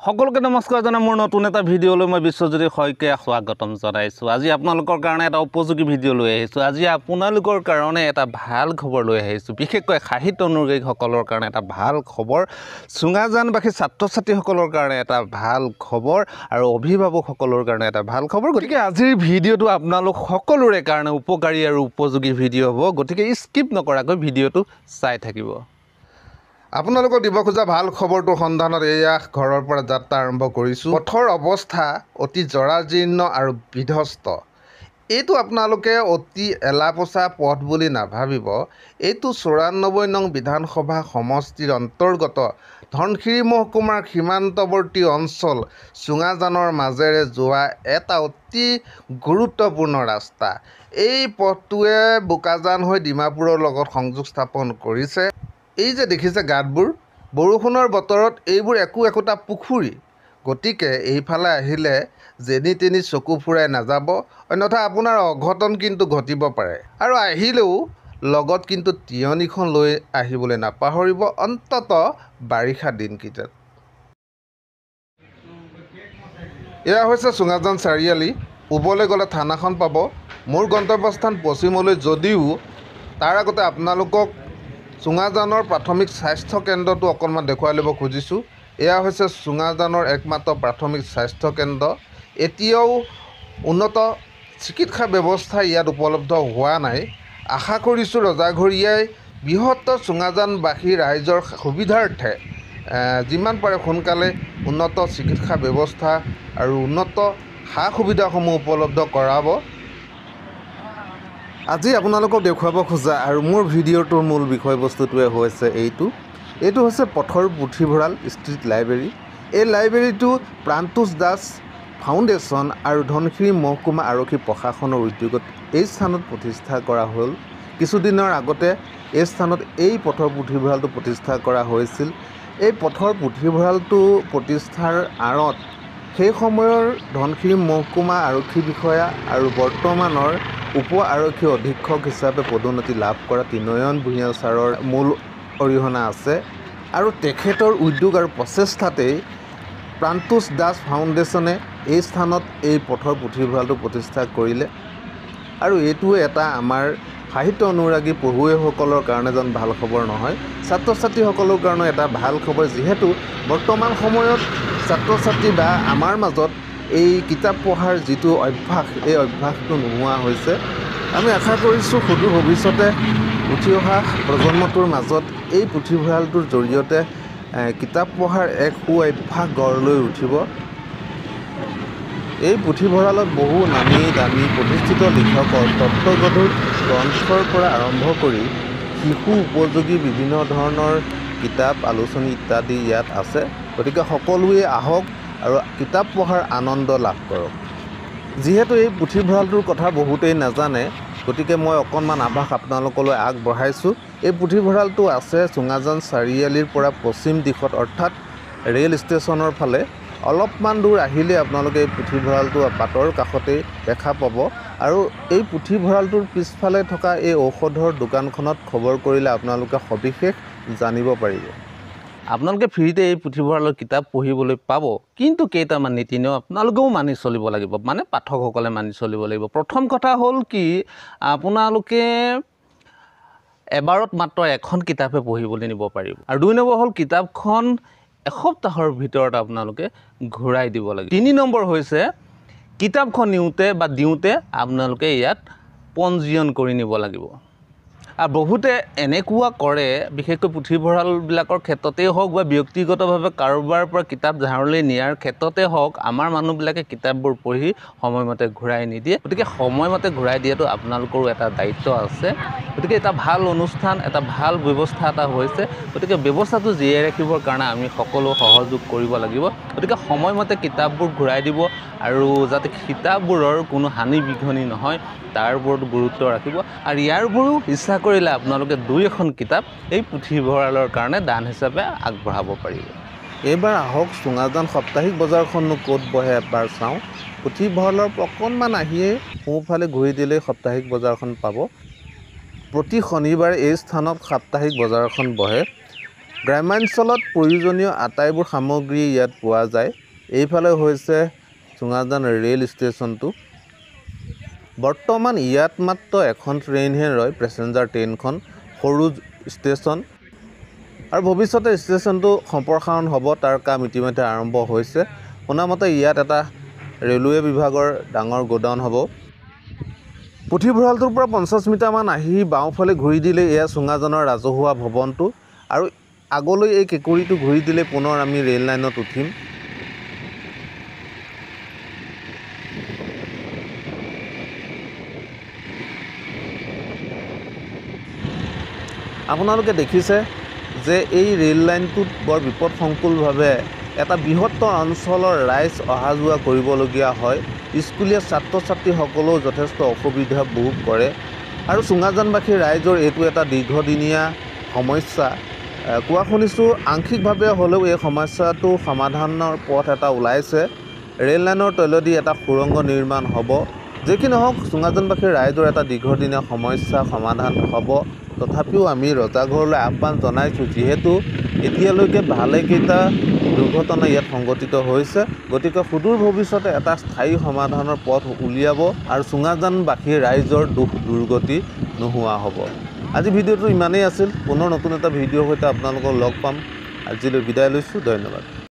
সকলোকে নমস্কাৰ জনাই মোৰ নতুন এটা ভিডিঅ'লৈ মই বিশ্বজ্যোতি শইকীয়াকে স্বাগতম জনাইছোঁ। আজি আপোনালোকৰ কাৰণে এটা উপযোগী ভিডিঅ' লৈ আহিছোঁ। আজি আপোনালোকৰ কাৰণে এটা ভাল খবৰ লৈ আহিছোঁ, বিশেষকৈ সাহিত্য অনুৰাগীসকলৰ কাৰণে এটা ভাল খবৰ, চুঙাজানবাসী ছাত্ৰ ছাত্ৰীসকলৰ কাৰণে এটা ভাল খবৰ আৰু অভিভাৱকসকলৰ কাৰণে এটা ভাল খবৰ। গতিকে আজিৰ ভিডিঅ'টো আপোনালোক সকলোৰে কাৰণে উপকাৰী আৰু উপযোগী ভিডিঅ' হ'ব, গতিকে স্কিপ নকৰাকৈ ভিডিঅ'টো চাই থাকিব। আপোনালোকক দিব খোজা ভাল খবৰটোৰ সন্ধানত এয়া ঘৰৰ পৰা যাত্ৰা আৰম্ভ কৰিছোঁ। পথৰ অৱস্থা অতি জৰাজীৰ্ণ আৰু বিধ্বস্ত। এইটো আপোনালোকে অতি এলাপচা পথ বুলি নাভাবিব। এইটো ৯৪ নং বিধানসভা সমষ্টিৰ অন্তৰ্গত ধনশিৰি মহকুমাৰ সীমান্তৱৰ্তী অঞ্চল চুঙাজানৰ মাজেৰে যোৱা এটা অতি গুৰুত্বপূৰ্ণ ৰাস্তা। এই পথটোৱে বোকাজান হৈ ডিমাপুৰৰ লগত সংযোগ স্থাপন কৰিছে। এই যে দেখিছে গাঁতবোৰ, বৰষুণৰ বতৰত এইবোৰ একোটা পুখুৰী। গতিকে এইফালে আহিলে যেনি তেনি চকু ফুৰাই নাযাব, অন্যথা আপোনাৰ অঘটন কিন্তু ঘটিব পাৰে। আৰু আহিলেও লগত কিন্তু তিয়নিখন লৈ আহিবলৈ নাপাহৰিব, অন্তত বাৰিষা দিনকেইটাত। এয়া হৈছে চুঙাজান চাৰিআলি। পূবলৈ গ'লে থানাখন পাব। মোৰ গন্তব্যস্থান পশ্চিমলৈ যদিও তাৰ আগতে আপোনালোকক চুঙাজানৰ প্ৰাথমিক স্বাস্থ্য কেন্দ্ৰটো অকণমান দেখুৱাই ল'ব খুজিছোঁ। এয়া হৈছে চুঙাজানৰ একমাত্ৰ প্ৰাথমিক স্বাস্থ্য কেন্দ্ৰ। এতিয়াও উন্নত চিকিৎসা ব্যৱস্থা ইয়াত উপলব্ধ হোৱা নাই। আশা কৰিছোঁ ৰজাঘৰীয়াই বৃহত্তৰ চুঙাজানবাসী ৰাইজৰ সুবিধাৰ্থে যিমান পাৰে সোনকালে উন্নত চিকিৎসা ব্যৱস্থা আৰু উন্নত সা সুবিধাসমূহ উপলব্ধ কৰাব। আজি আপোনালোকক দেখুৱাব খোজা আৰু মোৰ ভিডিঅ'টোৰ মূল বিষয়বস্তুটোৱে হৈছে এইটো হৈছে পথৰ পুথিভঁৰাল ষ্ট্ৰীট লাইব্ৰেৰী। এই লাইব্ৰেৰীটো প্ৰাণতোষ দাস ফাউণ্ডেশ্যন আৰু ধনশিৰি মহকুমা আৰক্ষী প্ৰশাসনৰ উদ্যোগত এই স্থানত প্ৰতিষ্ঠা কৰা হ'ল। কিছুদিনৰ আগতে এই স্থানত এই পথৰ পুথিভঁৰালটো প্ৰতিষ্ঠা কৰা হৈছিল। এই পথৰ পুথিভঁৰালটো প্ৰতিষ্ঠাৰ আঁৰত সেই সময়ৰ ধনশিৰি মহকুমা আৰক্ষী বিষয়া আৰু বৰ্তমানৰ উপ আৰক্ষী অধীক্ষক হিচাপে পদোন্নতি লাভ কৰা ত্ৰিনয়ন ভূঞা ছাৰৰ মূল অৰিহণা আছে। আৰু তেখেতৰ উদ্যোগ আৰু প্ৰচেষ্টাতেই প্ৰাণতোষ দাস ফাউণ্ডেশ্যনে এই স্থানত এই পথৰ পুথিভঁৰালটো প্ৰতিষ্ঠা কৰিলে। আৰু এইটো এটা আমাৰ সাহিত্য অনুৰাগী পঢ়ুৱৈসকলৰ কাৰণে যেন ভাল খবৰ নহয়, ছাত্ৰ ছাত্ৰীসকলৰ কাৰণে এটা ভাল খবৰ, যিহেতু বৰ্তমান সময়ত ছাত্ৰ ছাত্ৰী বা আমাৰ মাজত এই কিতাপ পঢ়াৰ যিটো অভ্যাস, এই অভ্যাসটো নোহোৱা হৈছে। আমি আশা কৰিছোঁ সুদূৰ ভৱিষ্যতে উঠি অহা প্ৰজন্মটোৰ মাজত এই পুথিভঁৰালটোৰ জৰিয়তে কিতাপ পঢ়াৰ এক সু অভ্যাস গঢ় লৈ উঠিব। এই পুথিভঁৰালত বহু নামী দামী প্ৰতিষ্ঠিত লিখকৰ তত্ত্বগধুৰ গ্ৰন্থৰ পৰা আৰম্ভ কৰি শিশু উপযোগী বিভিন্ন ধৰণৰ কিতাপ, আলোচনী ইত্যাদি ইয়াত আছে। গতিকে সকলোৱে আহক আৰু কিতাপ পঢ়াৰ আনন্দ লাভ কৰক। যিহেতু এই পুথিভঁৰালটোৰ কথা বহুতেই নাজানে, গতিকে মই অকণমান আভাস আপোনালোকলৈ আগবঢ়াইছোঁ। এই পুথিভঁৰালটো আছে চুঙাজান চাৰিআলিৰ পৰা পশ্চিম দিশত, অৰ্থাৎ ৰেল ষ্টেচনৰ ফালে। অলপমান দূৰ আহিলে আপোনালোকে এই পুথিভঁৰালটো বাটৰ কাষতেই দেখা পাব। আৰু এই পুথিভঁৰালটোৰ পিছফালে থকা এই ঔষধৰ দোকানখনত খবৰ কৰিলে আপোনালোকে সবিশেষ জানিব পাৰিব। আপোনালোকে ফ্ৰীতে এই পুথিভঁৰালৰ কিতাপ পঢ়িবলৈ পাব, কিন্তু কেইটামান নীতি নিয়ম আপোনালোকেও মানি চলিব লাগিব, মানে পাঠকসকলে মানি চলিব লাগিব। প্ৰথম কথা হ'ল কি, আপোনালোকে এবাৰত মাত্ৰ এখন কিতাপে পঢ়িবলৈ নিব পাৰিব। আৰু ২ নম্বৰ হ'ল কিতাপখন এসপ্তাহৰ ভিতৰত আপোনালোকে ঘূৰাই দিব লাগিব। ৩ নম্বৰ হৈছে কিতাপখন দিওঁতে আপোনালোকে ইয়াত পঞ্জীয়ন কৰি নিব লাগিব। আৰু বহুতে এনেকুৱা কৰে, বিশেষকৈ পুথিভঁৰালবিলাকৰ ক্ষেত্ৰতেই হওক বা ব্যক্তিগতভাৱে কাৰোবাৰ পৰা কিতাপ ধাৰলৈ নিয়াৰ ক্ষেত্ৰতে হওক, আমাৰ মানুহবিলাকে কিতাপবোৰ পঢ়ি সময়মতে ঘূৰাই নিদিয়ে। গতিকে সময়মতে ঘূৰাই দিয়াটো আপোনালোকৰো এটা দায়িত্ব আছে। গতিকে এটা ভাল অনুষ্ঠান, এটা ভাল ব্যৱস্থা এটা হৈছে। গতিকে ব্যৱস্থাটো জীয়াই ৰাখিবৰ কাৰণে আমি সকলো সহযোগ কৰিব লাগিব। গতিকে সময়মতে কিতাপবোৰ ঘূৰাই দিব আৰু যাতে কিতাপবোৰৰ কোনো হানি বিঘনি নহয় তাৰ ওপৰত গুৰুত্ব ৰাখিব। আৰু ইয়াৰ উপৰিও ইচ্ছা কৰিলে আপোনালোকে ২-এখন কিতাপ এই পুথিভঁৰালৰ কাৰণে দান হিচাপে আগবঢ়াব পাৰিব। এইবাৰ আহক চুঙাজান সাপ্তাহিক বজাৰখননো ক'ত বহে এবাৰ চাওঁ। পুথিভঁৰালৰ অকণমান আহিয়ে সোঁফালে ঘূৰি দিলেই সাপ্তাহিক বজাৰখন পাব। প্ৰতি শনিবাৰে এই স্থানত সাপ্তাহিক বজাৰখন বহে। গ্ৰাম্যাঞ্চলত প্ৰয়োজনীয় আটাইবোৰ সামগ্ৰী ইয়াত পোৱা যায়। এইফালে হৈছে চুঙাজান ৰেল ষ্টেচনটো। বৰ্তমান ইয়াত মাত্ৰ এখন ট্ৰেইনহে ৰয়, পেছেঞ্জাৰ ট্ৰেইনখন, সৰু ষ্টেচন। আৰু ভৱিষ্যতে ষ্টেচনটো সম্প্ৰসাৰণ হ'ব, তাৰ কাম ইতিমধ্যে আৰম্ভ হৈছে। শুনামতে ইয়াত এটা ৰেলৱে বিভাগৰ ডাঙৰ গোডাউন হ'ব। পুথিভঁৰালটোৰ পৰা 50 মিটাৰমান আহি বাওঁফালে ঘূৰি দিলে এয়া চুঙাজানৰ ৰাজহুৱা ভৱনটো, আৰু আগলৈ এই কেঁকুৰিটো ঘূৰি দিলে পুনৰ আমি ৰেল লাইনত উঠিম। আপোনালোকে দেখিছে যে এই ৰেল লাইনটোত বৰ বিপদসংকুলভাৱে এটা বৃহত্তৰ অঞ্চলৰ ৰাইজ অহা যোৱা কৰিবলগীয়া হয়। স্কুলীয়া ছাত্ৰ ছাত্ৰীসকলেও যথেষ্ট অসুবিধা ভোগ কৰে। আৰু চুঙাজানবাসী ৰাইজৰ এইটো এটা দীৰ্ঘদিনীয়া সমস্যা। কোৱা শুনিছোঁ আংশিকভাৱে হ'লেও এই সমস্যাটো সমাধানৰ পথ এটা ওলাইছে। ৰেল লাইনৰ তলেদি এটা সুৰংগ নিৰ্মাণ হ'ব। যি কি নহওক চুঙাজানবাসীৰ ৰাইজৰ এটা দীৰ্ঘদিনীয়া সমস্যা সমাধান হ'ব। তথাপিও আমি ৰজাঘৰলৈ আহ্বান জনাইছোঁ, যিহেতু এতিয়ালৈকে ভালেকেইটা দুৰ্ঘটনা ইয়াত সংঘটিত হৈছে। গতিকে সুদূৰ ভৱিষ্যতে এটা স্থায়ী সমাধানৰ পথ উলিয়াব আৰু চুঙাজানবাসীৰ ৰাইজৰ দুখ দুৰ্গতি নোহোৱা হ'ব। আজি ভিডিঅ'টো ইমানেই আছিল। পুনৰ নতুন এটা ভিডিঅ'ৰ সৈতে আপোনালোকক লগ পাম। আজিলৈ বিদায় লৈছোঁ। ধন্যবাদ।